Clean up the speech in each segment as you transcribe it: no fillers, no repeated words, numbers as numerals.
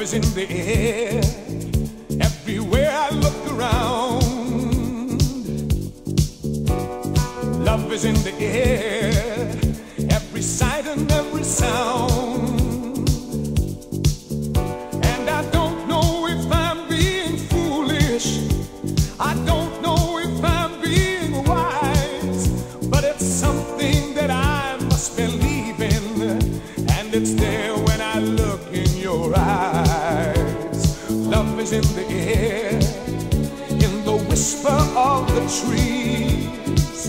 is in the air. Everywhere I look around, love is in the air. Every sight and every sound. And I don't know if I'm being foolish, I don't know if I'm being wise, but it's something that I must believe in, and it's there when I look in your eyes. Love is in the air, in the whisper of the trees.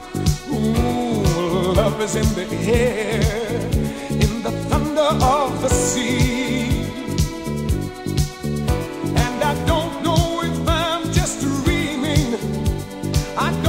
Ooh, love is in the air, in the thunder of the sea. And I don't know if I'm just dreaming, I